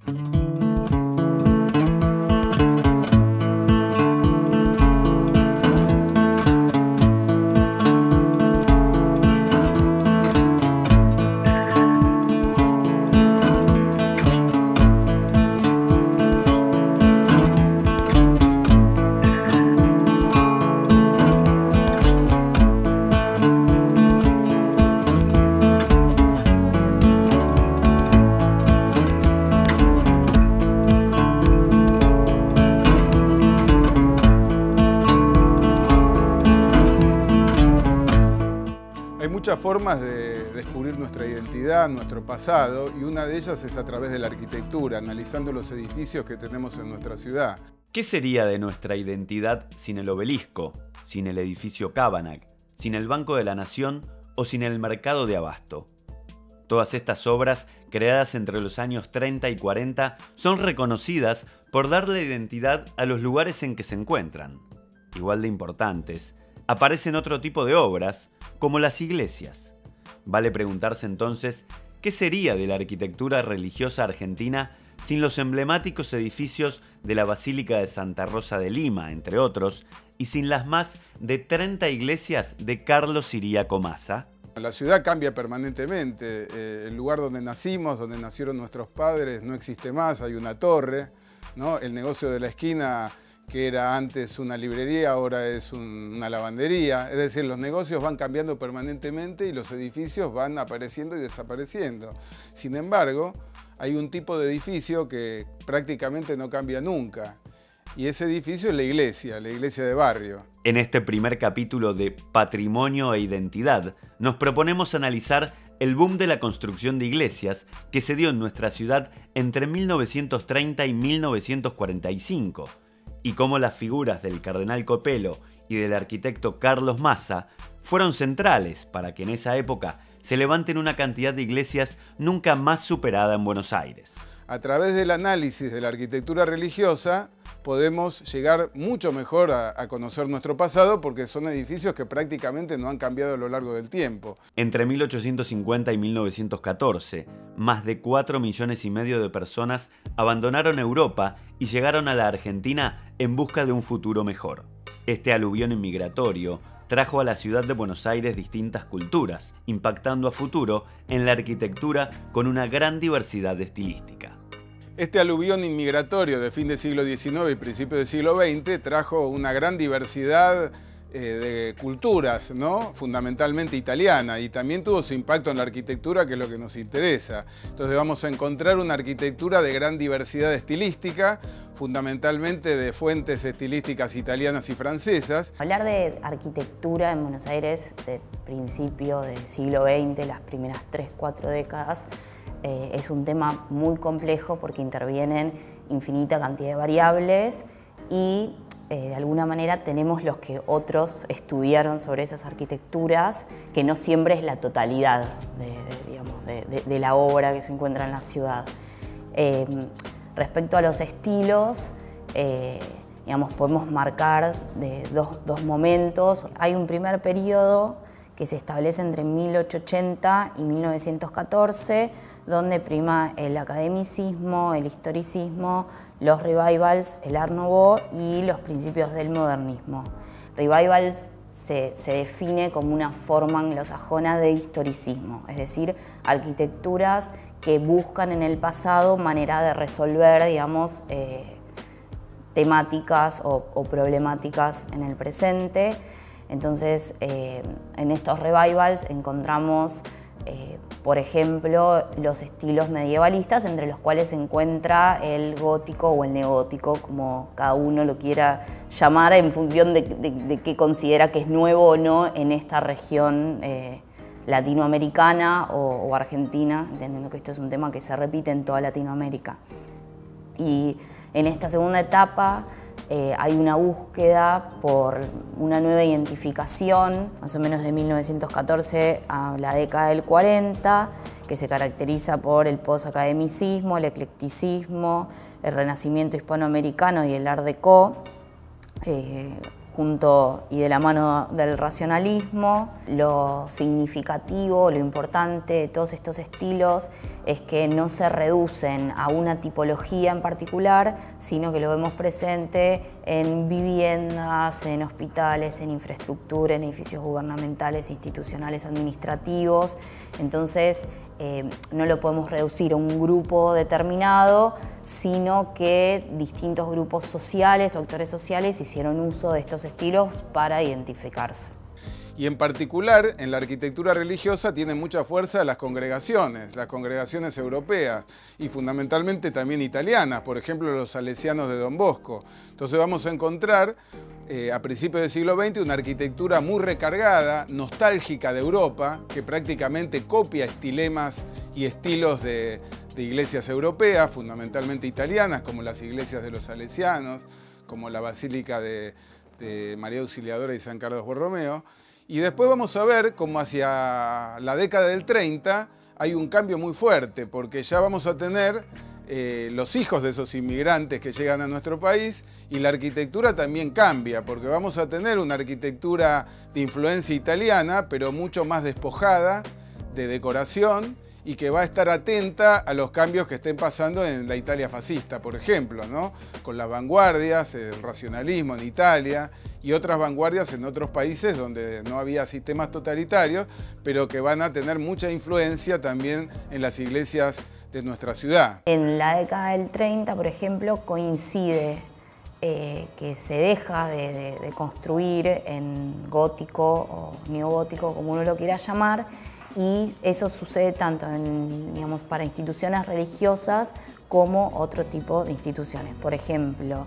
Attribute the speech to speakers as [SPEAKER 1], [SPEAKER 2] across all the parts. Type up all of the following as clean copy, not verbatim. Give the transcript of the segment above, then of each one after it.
[SPEAKER 1] Hay muchas formas de descubrir nuestra identidad, nuestro pasado, y una de ellas es a través de la arquitectura, analizando los edificios que tenemos en nuestra ciudad.
[SPEAKER 2] ¿Qué sería de nuestra identidad sin el Obelisco, sin el edificio Cabanac, sin el Banco de la Nación o sin el Mercado de Abasto? Todas estas obras, creadas entre los años 30 y 40, son reconocidas por darle identidad a los lugares en que se encuentran. Igual de importantes, aparecen otro tipo de obras, como las iglesias. Vale preguntarse entonces, ¿qué sería de la arquitectura religiosa argentina sin los emblemáticos edificios de la Basílica de Santa Rosa de Lima, entre otros, y sin las más de 30 iglesias de Carlos Ciriaco Mazza?
[SPEAKER 1] La ciudad cambia permanentemente. El lugar donde nacimos, donde nacieron nuestros padres, no existe más, hay una torre, ¿no? El negocio de la esquina, que era antes una librería, ahora es una lavandería. Es decir, los negocios van cambiando permanentemente y los edificios van apareciendo y desapareciendo. Sin embargo, hay un tipo de edificio que prácticamente no cambia nunca. Y ese edificio es la iglesia de barrio.
[SPEAKER 2] En este primer capítulo de Patrimonio e Identidad, nos proponemos analizar el boom de la construcción de iglesias que se dio en nuestra ciudad entre 1930 y 1945, y cómo las figuras del cardenal Copelo y del arquitecto Carlos Mazza fueron centrales para que en esa época se levanten una cantidad de iglesias nunca más superada en Buenos Aires.
[SPEAKER 1] A través del análisis de la arquitectura religiosa podemos llegar mucho mejor a conocer nuestro pasado, porque son edificios que prácticamente no han cambiado a lo largo del tiempo.
[SPEAKER 2] Entre 1850 y 1914, más de 4,5 millones de personas abandonaron Europa y llegaron a la Argentina en busca de un futuro mejor. Este aluvión inmigratorio trajo a la ciudad de Buenos Aires distintas culturas, impactando a futuro en la arquitectura con una gran diversidad estilística.
[SPEAKER 1] Este aluvión inmigratorio de fin del siglo XIX y principio del siglo XX trajo una gran diversidad de culturas, ¿no? Fundamentalmente italiana, y también tuvo su impacto en la arquitectura, que es lo que nos interesa. Entonces vamos a encontrar una arquitectura de gran diversidad estilística, fundamentalmente de fuentes estilísticas italianas y francesas.
[SPEAKER 3] Hablar de arquitectura en Buenos Aires de principio del siglo XX, las primeras 3-4 décadas, es un tema muy complejo porque intervienen infinita cantidad de variables y de alguna manera tenemos los que otros estudiaron sobre esas arquitecturas, que no siempre es la totalidad de la obra que se encuentra en la ciudad. Respecto a los estilos, podemos marcar dos momentos. Hay un primer periodo que se establece entre 1880 y 1914, donde prima el academicismo, el historicismo, los revivals, el Art Nouveau y los principios del modernismo. Revivals se define como una forma anglosajona de historicismo, es decir, arquitecturas que buscan en el pasado manera de resolver, temáticas o problemáticas en el presente. Entonces, en estos revivals encontramos, por ejemplo, los estilos medievalistas, entre los cuales se encuentra el gótico o el neogótico, como cada uno lo quiera llamar, en función de qué considera que es nuevo o no en esta región latinoamericana o argentina, entendiendo que esto es un tema que se repite en toda Latinoamérica. Y en esta segunda etapa hay una búsqueda por una nueva identificación, más o menos de 1914 a la década del 40, que se caracteriza por el posacademicismo, el eclecticismo, el renacimiento hispanoamericano y el Art Deco, junto y de la mano del racionalismo. Lo significativo, lo importante de todos estos estilos es que no se reducen a una tipología en particular, sino que lo vemos presente en viviendas, en hospitales, en infraestructura, en edificios gubernamentales, institucionales, administrativos. Entonces, no lo podemos reducir a un grupo determinado, sino que distintos grupos sociales o actores sociales hicieron uso de estos estilos para identificarse.
[SPEAKER 1] Y en particular, en la arquitectura religiosa tienen mucha fuerza las congregaciones europeas y fundamentalmente también italianas, por ejemplo los salesianos de Don Bosco. Entonces vamos a encontrar a principios del siglo XX una arquitectura muy recargada, nostálgica de Europa, que prácticamente copia estilemas y estilos de iglesias europeas, fundamentalmente italianas, como las iglesias de los salesianos, como la Basílica de María Auxiliadora y San Carlos Borromeo. Y después vamos a ver cómo hacia la década del 30 hay un cambio muy fuerte, porque ya vamos a tener los hijos de esos inmigrantes que llegan a nuestro país y la arquitectura también cambia, porque vamos a tener una arquitectura de influencia italiana, pero mucho más despojada de decoración y que va a estar atenta a los cambios que estén pasando en la Italia fascista, por ejemplo, ¿no? Con las vanguardias, el racionalismo en Italia y otras vanguardias en otros países donde no había sistemas totalitarios, pero que van a tener mucha influencia también en las iglesias de nuestra ciudad.
[SPEAKER 3] En la década del 30, por ejemplo, coincide que se deja de construir en gótico o neogótico, como uno lo quiera llamar, y eso sucede tanto para instituciones religiosas como otro tipo de instituciones. Por ejemplo,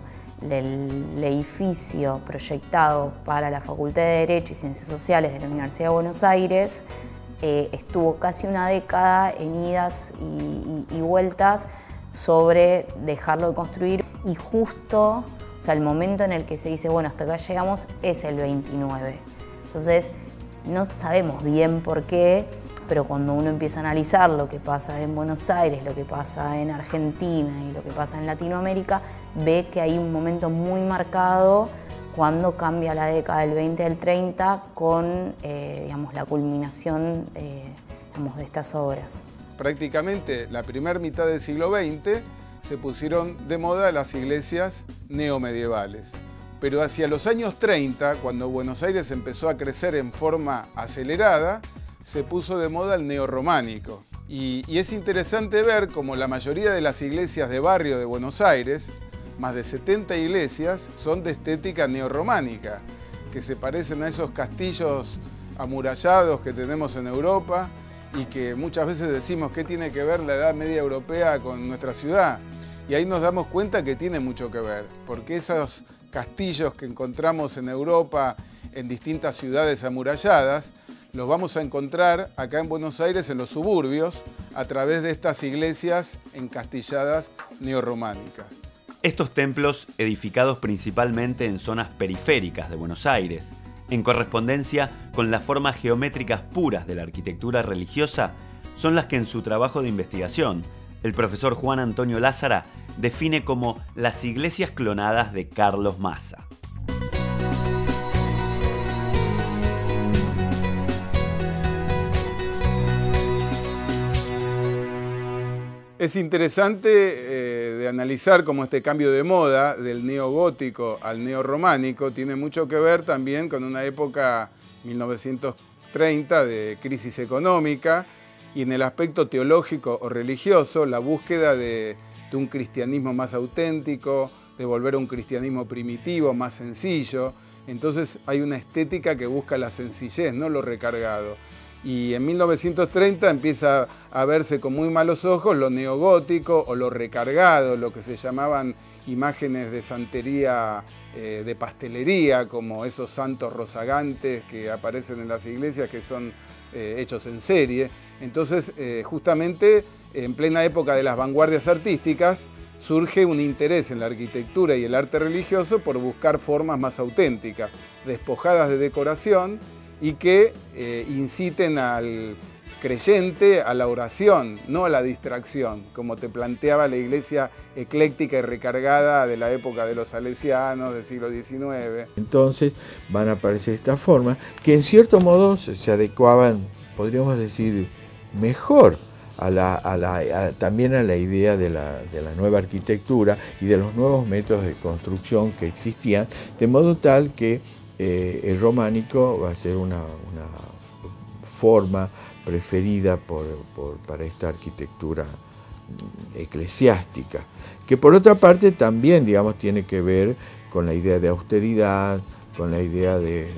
[SPEAKER 3] el edificio proyectado para la Facultad de Derecho y Ciencias Sociales de la Universidad de Buenos Aires estuvo casi una década en idas y vueltas sobre dejarlo de construir, y justo, o sea, el momento en el que se dice, bueno, hasta acá llegamos, es el 29. Entonces, no sabemos bien por qué, pero cuando uno empieza a analizar lo que pasa en Buenos Aires, lo que pasa en Argentina y lo que pasa en Latinoamérica, ve que hay un momento muy marcado cuando cambia la década del 20 al 30 con la culminación de estas obras.
[SPEAKER 1] Prácticamente la primera mitad del siglo XX se pusieron de moda las iglesias neomedievales. Pero hacia los años 30, cuando Buenos Aires empezó a crecer en forma acelerada, se puso de moda el neorrománico. Y es interesante ver cómo la mayoría de las iglesias de barrio de Buenos Aires, más de 70 iglesias, son de estética neorrománica, que se parecen a esos castillos amurallados que tenemos en Europa y que muchas veces decimos qué tiene que ver la Edad Media europea con nuestra ciudad. Y ahí nos damos cuenta que tiene mucho que ver, porque esos castillos que encontramos en Europa, en distintas ciudades amuralladas, los vamos a encontrar acá en Buenos Aires, en los suburbios, a través de estas iglesias encastilladas neorrománicas.
[SPEAKER 2] Estos templos, edificados principalmente en zonas periféricas de Buenos Aires, en correspondencia con las formas geométricas puras de la arquitectura religiosa, son las que en su trabajo de investigación, el profesor Juan Antonio Lázara define como las iglesias clonadas de Carlos Massa.
[SPEAKER 1] Es interesante de analizar cómo este cambio de moda del neogótico al neorrománico tiene mucho que ver también con una época 1930 de crisis económica y en el aspecto teológico o religioso la búsqueda de un cristianismo más auténtico, de volver a un cristianismo primitivo, más sencillo. Entonces hay una estética que busca la sencillez, no lo recargado. Y en 1930 empieza a verse con muy malos ojos lo neogótico o lo recargado, lo que se llamaban imágenes de santería de pastelería, como esos santos rozagantes que aparecen en las iglesias que son hechos en serie. Entonces, justamente en plena época de las vanguardias artísticas, surge un interés en la arquitectura y el arte religioso por buscar formas más auténticas, despojadas de decoración, y que inciten al creyente a la oración, no a la distracción, como te planteaba la iglesia ecléctica y recargada de la época de los salesianos del siglo XIX.
[SPEAKER 4] Entonces van a aparecer estas formas que en cierto modo se adecuaban, podríamos decir, mejor también a la idea de la nueva arquitectura y de los nuevos métodos de construcción que existían, de modo tal que el románico va a ser una forma preferida para esta arquitectura eclesiástica, que por otra parte también, digamos, tiene que ver con la idea de austeridad, con la idea de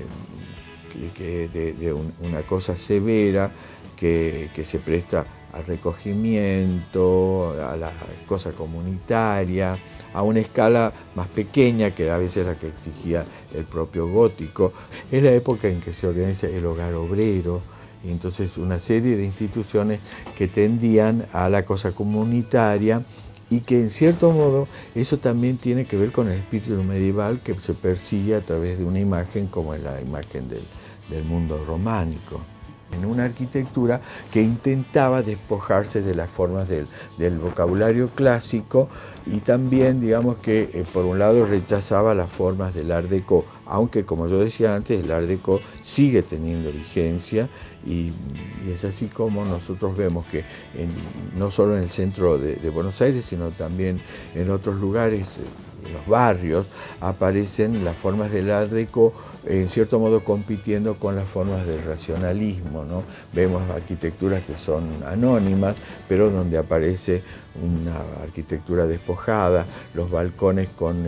[SPEAKER 4] una cosa severa que se presta al recogimiento, a la cosa comunitaria, a una escala más pequeña que a veces la que exigía el propio gótico. Es la época en que se organiza el hogar obrero, y entonces una serie de instituciones que tendían a la cosa comunitaria y que en cierto modo eso también tiene que ver con el espíritu medieval que se persigue a través de una imagen como es la imagen del mundo románico. En una arquitectura que intentaba despojarse de las formas del vocabulario clásico y también, digamos que por un lado rechazaba las formas del Art Déco, aunque como yo decía antes, el Art Déco sigue teniendo vigencia y es así como nosotros vemos que no solo en el centro de Buenos Aires, sino también en otros lugares, en los barrios, aparecen las formas del Art Déco en cierto modo compitiendo con las formas del racionalismo, ¿no? Vemos arquitecturas que son anónimas, pero donde aparece una arquitectura despojada, los balcones con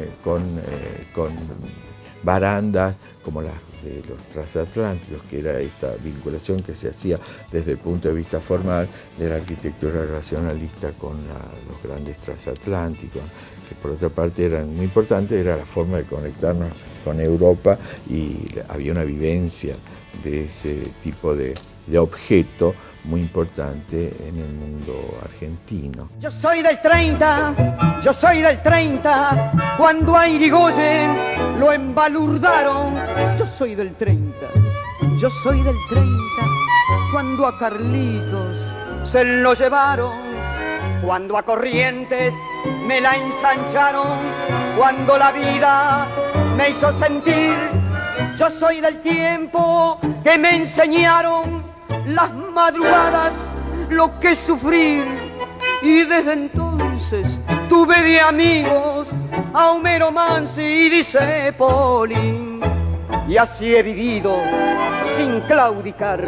[SPEAKER 4] barandas como las de los transatlánticos, que era esta vinculación que se hacía desde el punto de vista formal de la arquitectura racionalista con los grandes transatlánticos, que por otra parte eran muy importantes, era la forma de conectarnos con Europa y había una vivencia de ese tipo de objeto muy importante en el mundo argentino.
[SPEAKER 5] Yo soy del 30, yo soy del 30, cuando a Irigoyen lo embalurdaron. Yo soy del 30, yo soy del 30, cuando a Carlitos se lo llevaron, cuando a Corrientes me la ensancharon, cuando la vida me hizo sentir. Yo soy del tiempo que me enseñaron las madrugadas lo que sufrir, y desde entonces tuve de amigos a Homero Manzi y Discépoli, y así he vivido sin claudicar,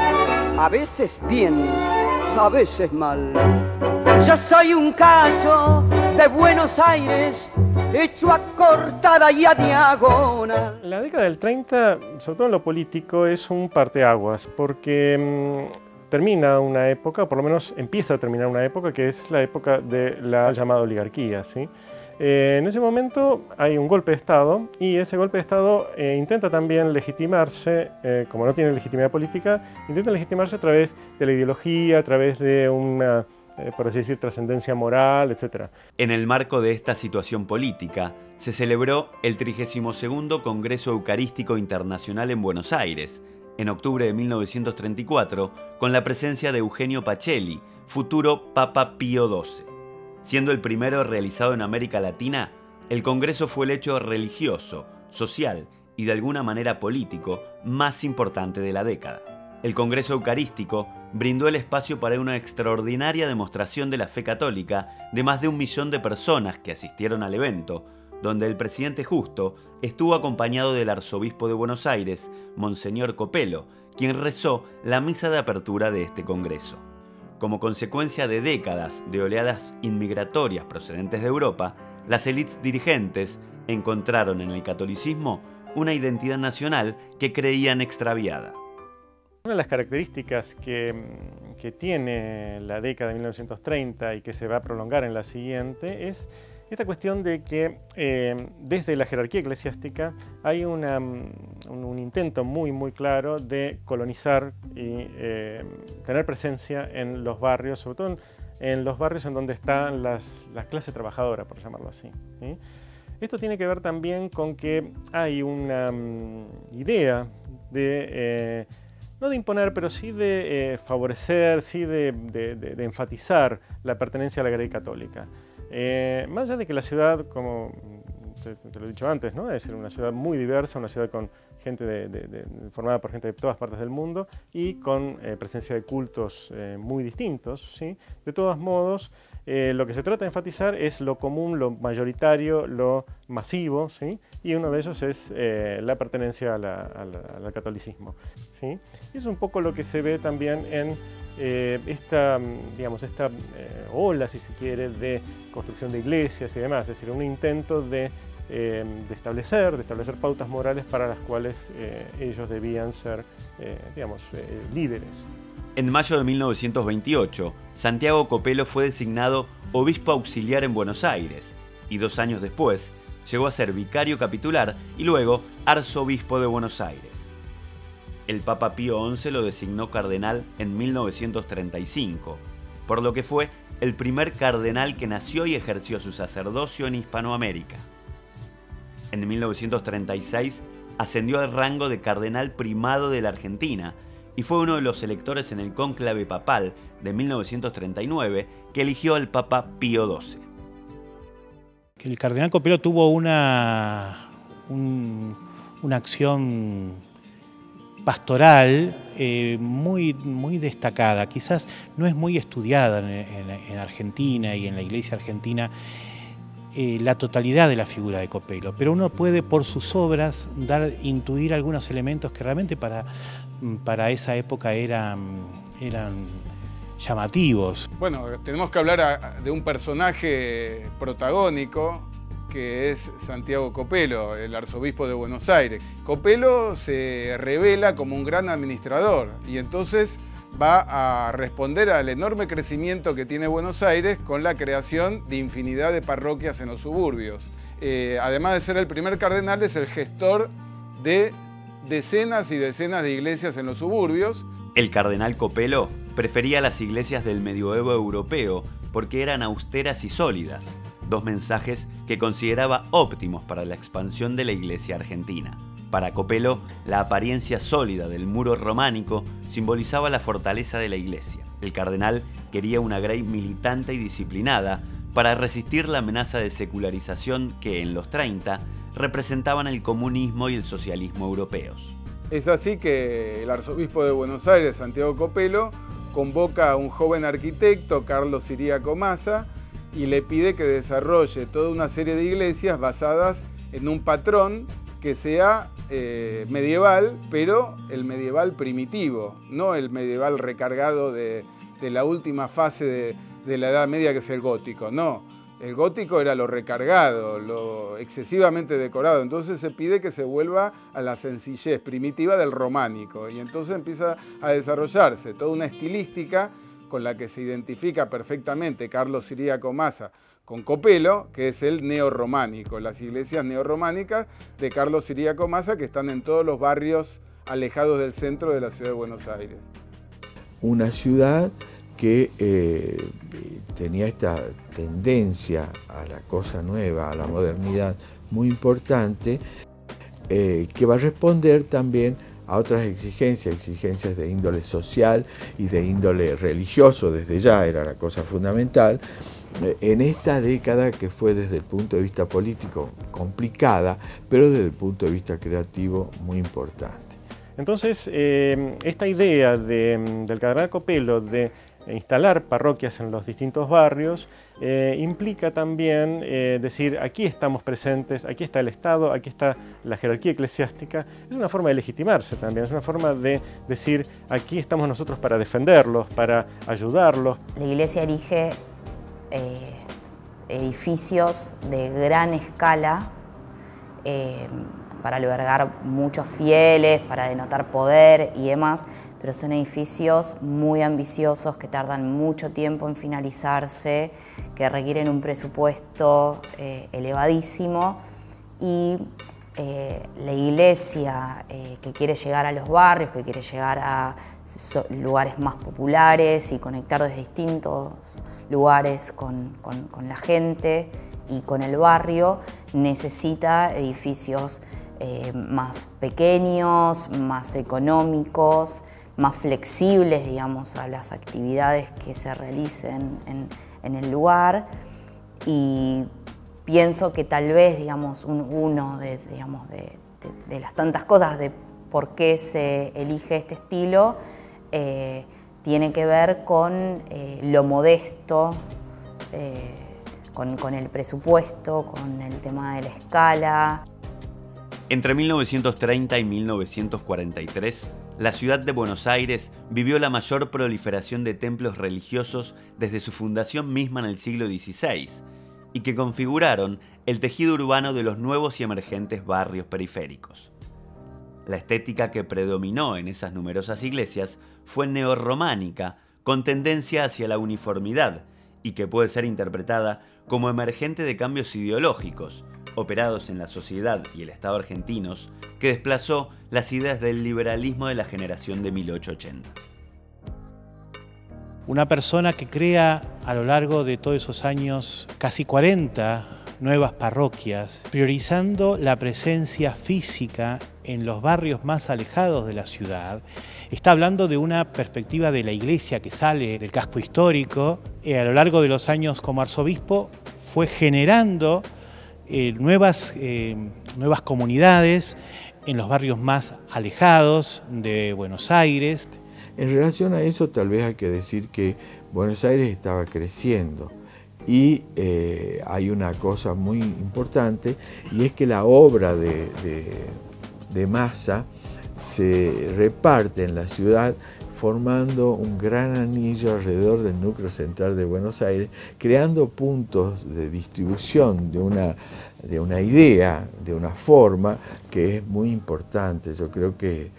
[SPEAKER 5] a veces bien, a veces mal. Yo soy un cacho de Buenos Aires, hecho a cortada y a diagonal.
[SPEAKER 6] La década del 30, sobre todo en lo político, es un parteaguas, porque termina una época, o por lo menos empieza a terminar una época, que es la época de la llamada oligarquía, ¿sí? En ese momento hay un golpe de Estado, y ese golpe de Estado intenta también legitimarse, como no tiene legitimidad política, intenta legitimarse a través de la ideología, a través de una, por así decir, trascendencia moral, etc.
[SPEAKER 2] En el marco de esta situación política, se celebró el 32º Congreso Eucarístico Internacional en Buenos Aires, en octubre de 1934, con la presencia de Eugenio Pacelli, futuro Papa Pío XII. Siendo el primero realizado en América Latina, el Congreso fue el hecho religioso, social y de alguna manera político más importante de la década. El Congreso Eucarístico brindó el espacio para una extraordinaria demostración de la fe católica de más de 1 millón de personas que asistieron al evento, donde el presidente Justo estuvo acompañado del arzobispo de Buenos Aires, Monseñor Copelo, quien rezó la misa de apertura de este congreso. Como consecuencia de décadas de oleadas inmigratorias procedentes de Europa, las élites dirigentes encontraron en el catolicismo una identidad nacional que creían extraviada.
[SPEAKER 6] Una de las características que tiene la década de 1930 y que se va a prolongar en la siguiente es esta cuestión de que desde la jerarquía eclesiástica hay un intento muy claro de colonizar y tener presencia en los barrios, sobre todo en los barrios en donde están la clase trabajadora, por llamarlo así, ¿sí? Esto tiene que ver también con que hay una idea de no de imponer, pero sí de favorecer, sí de enfatizar la pertenencia a la Grey católica. Más allá de que la ciudad, como te lo he dicho antes, ¿no? Es decir, una ciudad muy diversa, una ciudad con gente formada por gente de todas partes del mundo y con presencia de cultos muy distintos, ¿sí? De todos modos, lo que se trata de enfatizar es lo común, lo mayoritario, lo masivo, ¿sí? Y uno de ellos es la pertenencia al catolicismo, ¿sí? Y es un poco lo que se ve también en esta ola, si se quiere, de construcción de iglesias y demás, es decir, un intento de establecer pautas morales para las cuales ellos debían ser, líderes.
[SPEAKER 2] En mayo de 1928, Santiago Copelo fue designado obispo auxiliar en Buenos Aires y 2 años después llegó a ser vicario capitular y luego arzobispo de Buenos Aires. El Papa Pío XI lo designó cardenal en 1935, por lo que fue el primer cardenal que nació y ejerció su sacerdocio en Hispanoamérica. En 1936 ascendió al rango de cardenal primado de la Argentina y fue uno de los electores en el cónclave papal de 1939 que eligió al Papa Pío XII.
[SPEAKER 7] El cardenal Copelo tuvo una acción pastoral muy destacada. Quizás no es muy estudiada en Argentina y en la Iglesia argentina la totalidad de la figura de Copelo, pero uno puede por sus obras intuir algunos elementos que realmente para esa época eran llamativos.
[SPEAKER 1] Bueno, tenemos que hablar de un personaje protagónico que es Santiago Copelo, el arzobispo de Buenos Aires. Copelo se revela como un gran administrador y entonces va a responder al enorme crecimiento que tiene Buenos Aires con la creación de infinidad de parroquias en los suburbios. Además de ser el primer cardenal, es el gestor de decenas y decenas de iglesias en los suburbios.
[SPEAKER 2] El cardenal Copelo prefería las iglesias del medioevo europeo porque eran austeras y sólidas, 2 mensajes que consideraba óptimos para la expansión de la iglesia argentina. Para Copelo, la apariencia sólida del muro románico simbolizaba la fortaleza de la iglesia. El cardenal quería una Grey militante y disciplinada para resistir la amenaza de secularización que en los 30 representaban el comunismo y el socialismo europeos.
[SPEAKER 1] Es así que el arzobispo de Buenos Aires, Santiago Copelo, convoca a un joven arquitecto, Carlos Ciríaco Massa, y le pide que desarrolle toda una serie de iglesias basadas en un patrón que sea medieval, pero el medieval primitivo, no el medieval recargado de la última fase de la Edad Media, que es el gótico, no. El gótico era lo recargado, lo excesivamente decorado, entonces se pide que se vuelva a la sencillez primitiva del románico y entonces empieza a desarrollarse toda una estilística con la que se identifica perfectamente Carlos Ciríaco Massa con Copelo, que es el neorrománico, las iglesias neorrománicas de Carlos Ciríaco Massa que están en todos los barrios alejados del centro de la ciudad de Buenos Aires.
[SPEAKER 4] Una ciudad que tenía esta tendencia a la cosa nueva, a la modernidad muy importante, que va a responder también a otras exigencias de índole social y de índole religioso, desde ya era la cosa fundamental, en esta década que fue desde el punto de vista político complicada, pero desde el punto de vista creativo muy importante.
[SPEAKER 6] Entonces, esta idea del cardenal Copelo de instalar parroquias en los distintos barrios implica también decir, aquí estamos presentes, aquí está el Estado, aquí está la jerarquía eclesiástica. Es una forma de legitimarse también, es una forma de decir, aquí estamos nosotros para defenderlos, para ayudarlos.
[SPEAKER 3] La Iglesia erige edificios de gran escala para albergar muchos fieles, para denotar poder y demás, pero son edificios muy ambiciosos que tardan mucho tiempo en finalizarse, que requieren un presupuesto elevadísimo y la iglesia que quiere llegar a los barrios, que quiere llegar a lugares más populares y conectar desde distintos lugares con la gente y con el barrio, necesita edificios más pequeños, más económicos, más flexibles, digamos, a las actividades que se realicen en el lugar. Y pienso que tal vez, digamos, uno de las tantas cosas de por qué se elige este estilo tiene que ver con lo modesto, con el presupuesto, con el tema de la escala.
[SPEAKER 2] Entre 1930 y 1943, la ciudad de Buenos Aires vivió la mayor proliferación de templos religiosos desde su fundación misma en el siglo XVI, y que configuraron el tejido urbano de los nuevos y emergentes barrios periféricos. La estética que predominó en esas numerosas iglesias fue neorrománica, con tendencia hacia la uniformidad, y que puede ser interpretada como emergente de cambios ideológicos, operados en la sociedad y el Estado argentinos, que desplazó las ideas del liberalismo de la generación de 1880.
[SPEAKER 7] Una persona que crea a lo largo de todos esos años casi 40 nuevas parroquias, priorizando la presencia física en los barrios más alejados de la ciudad, está hablando de una perspectiva de la iglesia que sale del casco histórico. A lo largo de los años como arzobispo fue generando nuevas comunidades en los barrios más alejados de Buenos Aires.
[SPEAKER 4] En relación a eso, tal vez hay que decir que Buenos Aires estaba creciendo y hay una cosa muy importante, y es que la obra de masa se reparte en la ciudad formando un gran anillo alrededor del núcleo central de Buenos Aires, creando puntos de distribución de una idea, de una forma que es muy importante. Yo creo que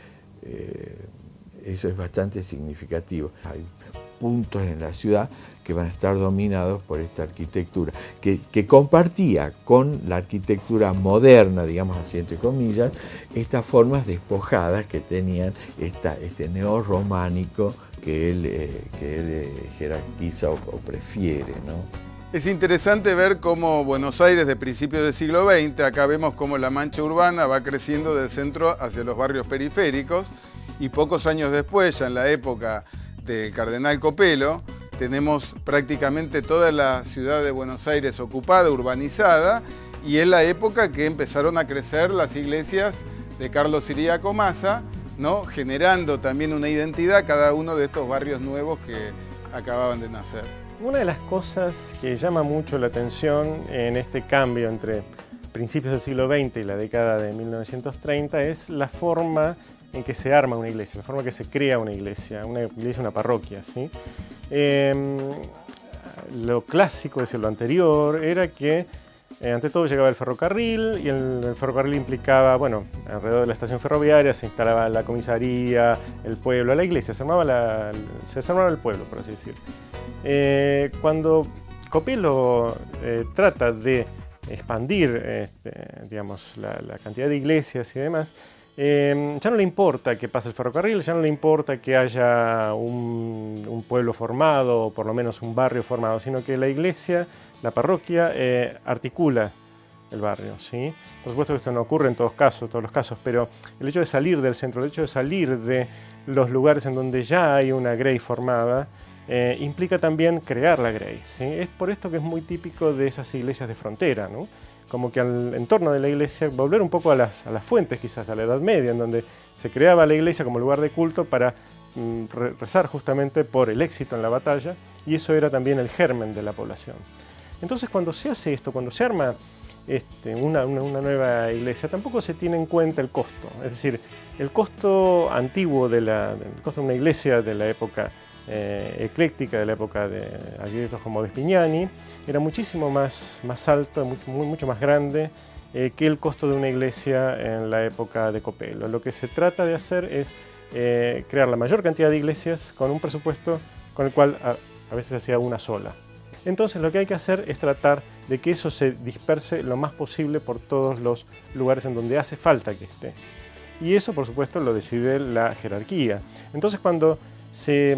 [SPEAKER 4] eso es bastante significativo. Hay puntos en la ciudad que van a estar dominados por esta arquitectura, que compartía con la arquitectura moderna, digamos así entre comillas, estas formas despojadas que tenían este neorrománico que él jerarquiza o prefiere, ¿no?
[SPEAKER 1] Es interesante ver cómo Buenos Aires de principios del siglo XX, acá vemos cómo la mancha urbana va creciendo del centro hacia los barrios periféricos, y pocos años después, ya en la época del cardenal Copelo, tenemos prácticamente toda la ciudad de Buenos Aires ocupada, urbanizada, y es la época que empezaron a crecer las iglesias de Carlos Ciriaco Mazza, ¿no? Generando también una identidad cada uno de estos barrios nuevos que acababan de nacer.
[SPEAKER 6] Una de las cosas que llama mucho la atención en este cambio entre principios del siglo XX y la década de 1930 es la forma en que se arma una iglesia, la forma en que se crea una iglesia, una parroquia, ¿sí? Lo clásico, es decir, lo anterior, era que ante todo llegaba el ferrocarril, y el ferrocarril implicaba, bueno, alrededor de la estación ferroviaria se instalaba la comisaría, el pueblo, la iglesia, se armaba el pueblo, por así decir. Cuando Copelo trata de expandir digamos, la cantidad de iglesias y demás, ya no le importa que pase el ferrocarril, ya no le importa que haya un pueblo formado, o por lo menos un barrio formado, sino que la iglesia, la parroquia, articula el barrio, ¿sí? Por supuesto que esto no ocurre en todos los casos, pero el hecho de salir del centro, el hecho de salir de los lugares en donde ya hay una grey formada, implica también crear la grey, ¿sí? Es por esto que es muy típico de esas iglesias de frontera, ¿no? Como que al entorno de la iglesia, volver un poco a las fuentes quizás, a la Edad Media, en donde se creaba la iglesia como lugar de culto para rezar justamente por el éxito en la batalla, y eso era también el germen de la población. Entonces cuando se hace esto, cuando se arma una nueva iglesia, tampoco se tiene en cuenta el costo, es decir, el costo antiguo el costo de una iglesia de la época ecléctica, de la época de arquitectos como Vespignani, era muchísimo más alto, mucho más grande que el costo de una iglesia en la época de Copelo. Lo que se trata de hacer es crear la mayor cantidad de iglesias con un presupuesto con el cual a veces se hacía una sola. Entonces lo que hay que hacer es tratar de que eso se disperse lo más posible por todos los lugares en donde hace falta que esté. Y eso, por supuesto, lo decide la jerarquía. Entonces cuando se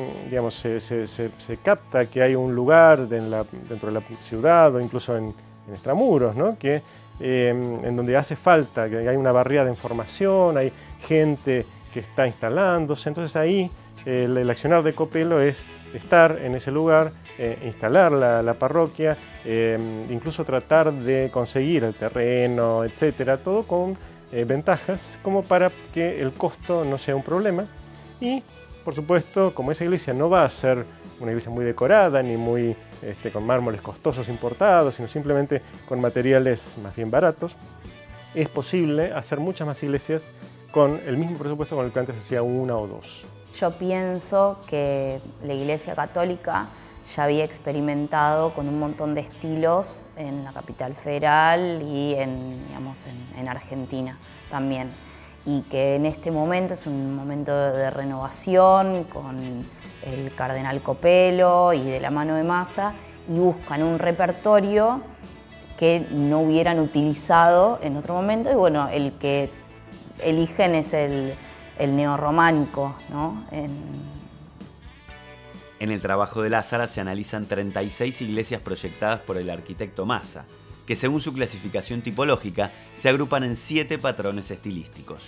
[SPEAKER 6] capta que hay un lugar dentro de la ciudad o incluso en extramuros, ¿no? En donde hace falta, que hay una barriada de información, hay gente que está instalándose. Entonces ahí el accionar de Copelo es estar en ese lugar, instalar la parroquia, incluso tratar de conseguir el terreno, etcétera, todo con ventajas como para que el costo no sea un problema. Y, por supuesto, como esa iglesia no va a ser una iglesia muy decorada ni muy con mármoles costosos importados, sino simplemente con materiales más bien baratos, es posible hacer muchas más iglesias con el mismo presupuesto con el que antes hacía una o dos.
[SPEAKER 3] Yo pienso que la Iglesia Católica ya había experimentado con un montón de estilos en la capital federal y en Argentina también. Y que en este momento es un momento de renovación con el cardenal Copelo y de la mano de Massa, y buscan un repertorio que no hubieran utilizado en otro momento, y bueno, el que eligen es el neorrománico, ¿no?
[SPEAKER 2] En el trabajo de Lázara se analizan 36 iglesias proyectadas por el arquitecto Massa, que según su clasificación tipológica se agrupan en 7 patrones estilísticos.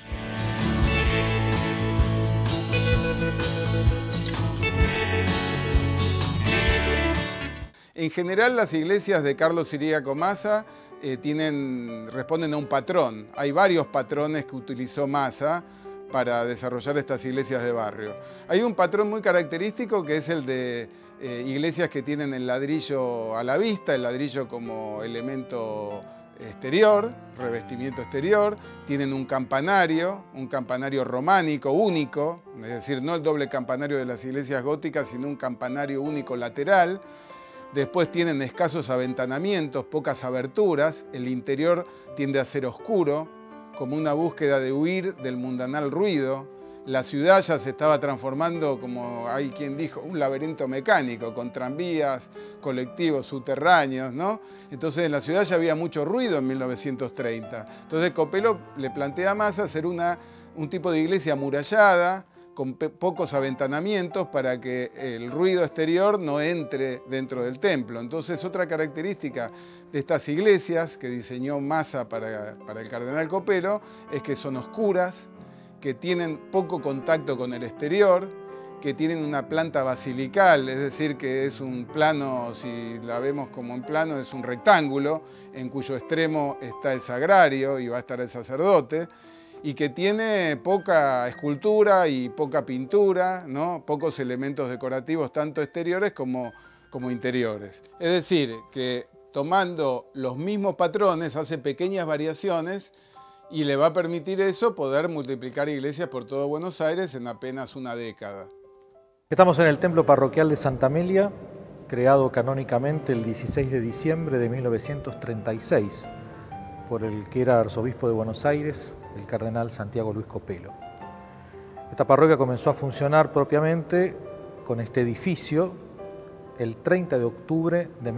[SPEAKER 1] En general, las iglesias de Carlos Iríaco Massa responden a un patrón. Hay varios patrones que utilizó Massa para desarrollar estas iglesias de barrio. Hay un patrón muy característico que es el de iglesias que tienen el ladrillo a la vista, el ladrillo como elemento exterior, revestimiento exterior, tienen un campanario románico único, es decir, no el doble campanario de las iglesias góticas, sino un campanario único lateral. Después tienen escasos aventanamientos, pocas aberturas, el interior tiende a ser oscuro, como una búsqueda de huir del mundanal ruido. La ciudad ya se estaba transformando, como hay quien dijo, un laberinto mecánico, con tranvías, colectivos subterráneos, ¿no? Entonces en la ciudad ya había mucho ruido en 1930. Entonces Copelo le plantea a Massa hacer un tipo de iglesia amurallada, con pocos aventanamientos para que el ruido exterior no entre dentro del templo. Entonces, otra característica de estas iglesias que diseñó Massa para el cardenal Copelo es que son oscuras, que tienen poco contacto con el exterior, que tienen una planta basilical, es decir, que es un plano, si la vemos como en plano, es un rectángulo en cuyo extremo está el sagrario y va a estar el sacerdote, y que tiene poca escultura y poca pintura, ¿no? Pocos elementos decorativos, tanto exteriores como interiores. Es decir, que tomando los mismos patrones hace pequeñas variaciones y le va a permitir eso poder multiplicar iglesias por todo Buenos Aires en apenas una década.
[SPEAKER 8] Estamos en el templo parroquial de Santa Amelia, creado canónicamente el 16 de diciembre de 1936 por el que era arzobispo de Buenos Aires, el cardenal Santiago Luis Copelo. Esta parroquia comenzó a funcionar propiamente con este edificio el 30 de octubre de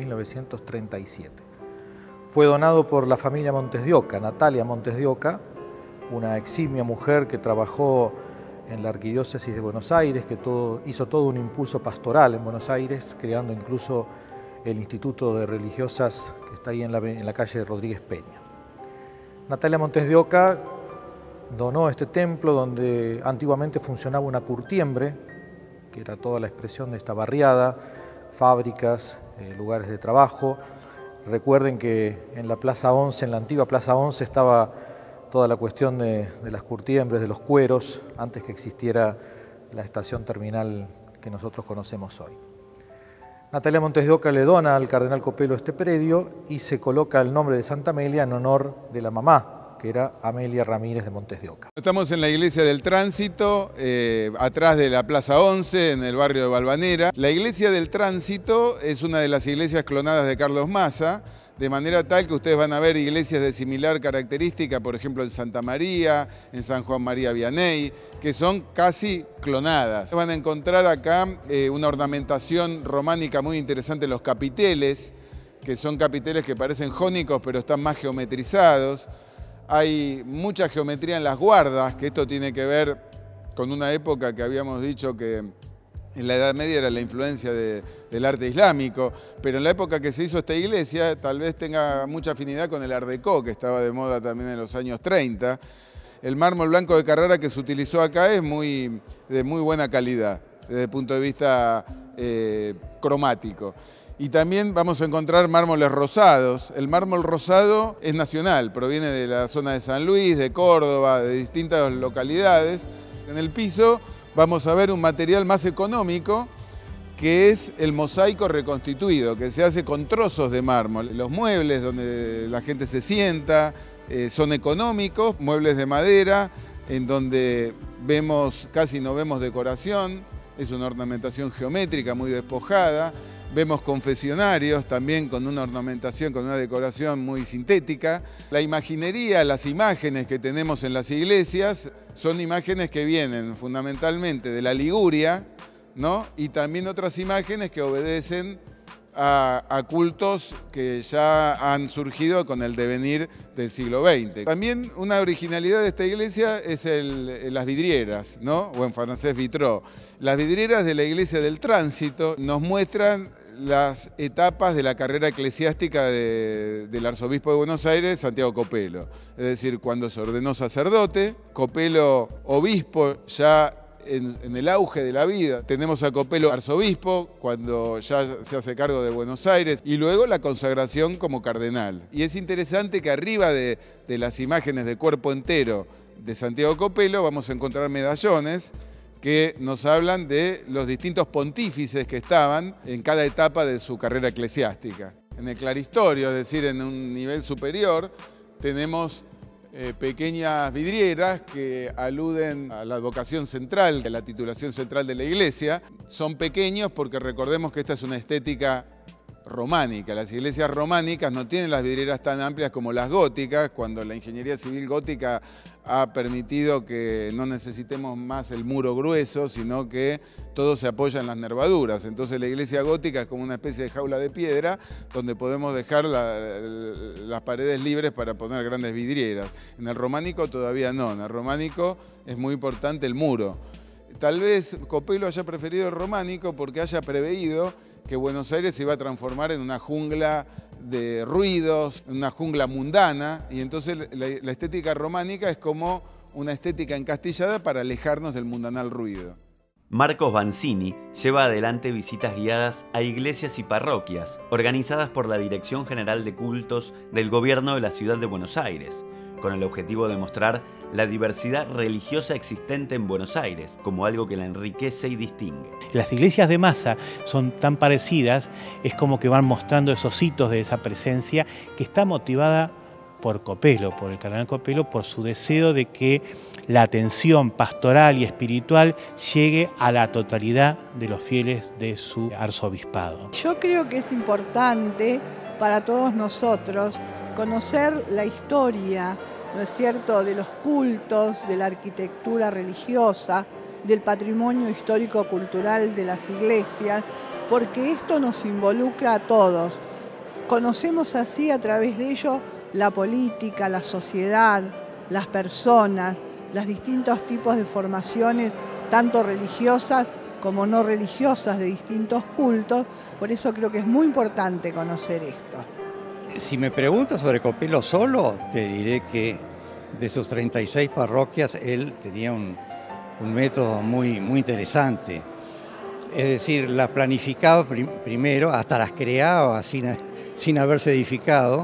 [SPEAKER 8] 1937. Fue donado por la familia Montes de Oca, Natalia Montes de Oca, una eximia mujer que trabajó en la Arquidiócesis de Buenos Aires, que hizo todo un impulso pastoral en Buenos Aires, creando incluso el Instituto de Religiosas que está ahí en la calle Rodríguez Peña. Natalia Montes de Oca donó este templo donde antiguamente funcionaba una curtiembre, que era toda la expresión de esta barriada, fábricas, lugares de trabajo. Recuerden que en la Plaza 11, en la antigua Plaza 11, estaba toda la cuestión de las curtiembres, de los cueros, antes que existiera la estación terminal que nosotros conocemos hoy. Natalia Montes de Oca le dona al cardenal Copelo este predio y se coloca el nombre de Santa Amelia en honor de la mamá, que era Amelia Ramírez de Montes de Oca.
[SPEAKER 1] Estamos en la iglesia del Tránsito, atrás de la Plaza 11, en el barrio de Valvanera. La iglesia del Tránsito es una de las iglesias clonadas de Carlos Massa, de manera tal que ustedes van a ver iglesias de similar característica, por ejemplo en Santa María, en San Juan María Vianney, que son casi clonadas. Van a encontrar acá una ornamentación románica muy interesante en los capiteles, que son capiteles que parecen jónicos pero están más geometrizados. Hay mucha geometría en las guardas, que esto tiene que ver con una época que habíamos dicho que en la Edad Media era la influencia del arte islámico, pero en la época que se hizo esta iglesia tal vez tenga mucha afinidad con el Art Déco, que estaba de moda también en los años 30. El mármol blanco de Carrara que se utilizó acá es de muy buena calidad, desde el punto de vista cromático. Y también vamos a encontrar mármoles rosados. El mármol rosado es nacional, proviene de la zona de San Luis, de Córdoba, de distintas localidades. En el piso vamos a ver un material más económico, que es el mosaico reconstituido, que se hace con trozos de mármol. Los muebles donde la gente se sienta son económicos, muebles de madera, en donde casi no vemos decoración, es una ornamentación geométrica muy despojada. Vemos confesionarios también con una ornamentación, con una decoración muy sintética. La imaginería, las imágenes que tenemos en las iglesias son imágenes que vienen fundamentalmente de la Liguria, ¿no? Y también otras imágenes que obedecen a cultos que ya han surgido con el devenir del siglo XX. También una originalidad de esta iglesia es las vidrieras, ¿no? O en francés vitraux. Las vidrieras de la iglesia del Tránsito nos muestran las etapas de la carrera eclesiástica del arzobispo de Buenos Aires, Santiago Copelo. Es decir, cuando se ordenó sacerdote, Copelo obispo ya en el auge de la vida. Tenemos a Copelo arzobispo cuando ya se hace cargo de Buenos Aires y luego la consagración como cardenal. Y es interesante que arriba de las imágenes de cuerpo entero de Santiago Copelo vamos a encontrar medallones que nos hablan de los distintos pontífices que estaban en cada etapa de su carrera eclesiástica. En el claristorio, es decir, en un nivel superior, tenemos pequeñas vidrieras que aluden a la advocación central, a la titulación central de la iglesia. Son pequeños porque recordemos que esta es una estética románica. Las iglesias románicas no tienen las vidrieras tan amplias como las góticas, cuando la ingeniería civil gótica ha permitido que no necesitemos más el muro grueso, sino que todo se apoya en las nervaduras. Entonces la iglesia gótica es como una especie de jaula de piedra donde podemos dejar las paredes libres para poner grandes vidrieras. En el románico todavía no, en el románico es muy importante el muro. Tal vez Copelo haya preferido el románico porque haya preveído que Buenos Aires se iba a transformar en una jungla de ruidos, una jungla mundana, y entonces la estética románica es como una estética encastillada para alejarnos del mundanal ruido.
[SPEAKER 2] Marcos Banzini lleva adelante visitas guiadas a iglesias y parroquias, organizadas por la Dirección General de Cultos del Gobierno de la Ciudad de Buenos Aires, con el objetivo de mostrar la diversidad religiosa existente en Buenos Aires como algo que la enriquece y distingue.
[SPEAKER 7] Las iglesias de masa son tan parecidas, es como que van mostrando esos hitos de esa presencia que está motivada por Copelo, por el cardenal Copelo, por su deseo de que la atención pastoral y espiritual llegue a la totalidad de los fieles de su arzobispado.
[SPEAKER 9] Yo creo que es importante para todos nosotros conocer la historia, ¿no es cierto?, de los cultos, de la arquitectura religiosa, del patrimonio histórico-cultural de las iglesias, porque esto nos involucra a todos. Conocemos así a través de ello la política, la sociedad, las personas, los distintos tipos de formaciones, tanto religiosas como no religiosas, de distintos cultos. Por eso creo que es muy importante conocer esto.
[SPEAKER 10] Si me preguntas sobre Copelo solo, te diré que de sus 36 parroquias él tenía un método muy interesante. Es decir, las planificaba primero, hasta las creaba sin haberse edificado,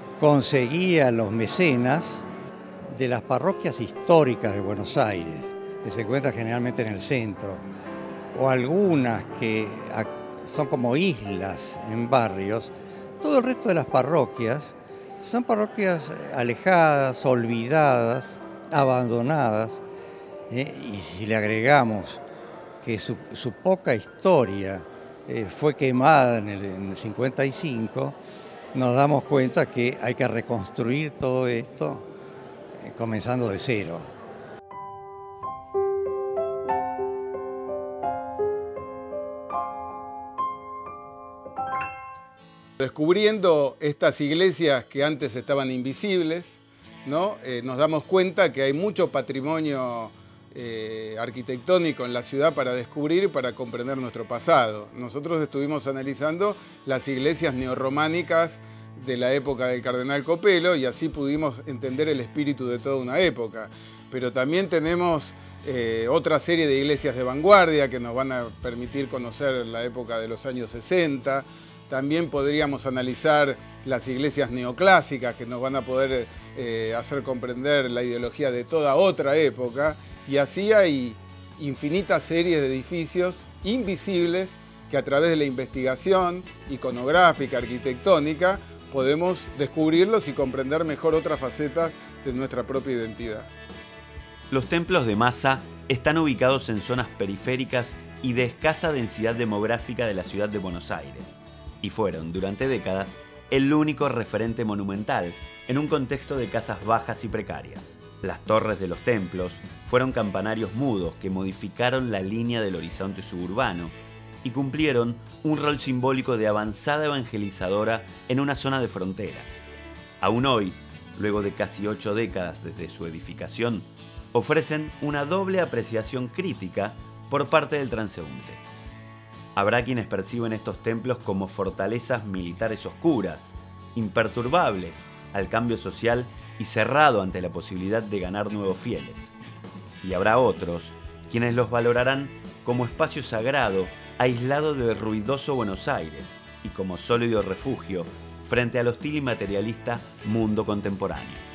[SPEAKER 10] conseguía los mecenas de las parroquias históricas de Buenos Aires, que se encuentran generalmente en el centro, o algunas que son como islas en barrios. Todo el resto de las parroquias son parroquias alejadas, olvidadas, abandonadas, y si le agregamos que su poca historia fue quemada en el 55, nos damos cuenta que hay que reconstruir todo esto comenzando de cero.
[SPEAKER 1] Descubriendo estas iglesias que antes estaban invisibles, ¿no? Nos damos cuenta que hay mucho patrimonio arquitectónico en la ciudad para descubrir y para comprender nuestro pasado. Nosotros estuvimos analizando las iglesias neorrománicas de la época del cardenal Copelo y así pudimos entender el espíritu de toda una época. pero también tenemos otra serie de iglesias de vanguardia que nos van a permitir conocer la época de los años 60. También podríamos analizar las iglesias neoclásicas que nos van a poder hacer comprender la ideología de toda otra época. Y así hay infinitas series de edificios invisibles que a través de la investigación iconográfica, arquitectónica, podemos descubrirlos y comprender mejor otras facetas de nuestra propia identidad.
[SPEAKER 2] Los templos de masa están ubicados en zonas periféricas y de escasa densidad demográfica de la ciudad de Buenos Aires, y fueron, durante décadas, el único referente monumental en un contexto de casas bajas y precarias. Las torres de los templos fueron campanarios mudos que modificaron la línea del horizonte suburbano y cumplieron un rol simbólico de avanzada evangelizadora en una zona de frontera. Aún hoy, luego de casi 8 décadas desde su edificación, ofrecen una doble apreciación crítica por parte del transeúnte. Habrá quienes perciben estos templos como fortalezas militares oscuras, imperturbables al cambio social y cerrado ante la posibilidad de ganar nuevos fieles. Y habrá otros quienes los valorarán como espacio sagrado, aislado del ruidoso Buenos Aires y como sólido refugio frente al hostil y materialista mundo contemporáneo.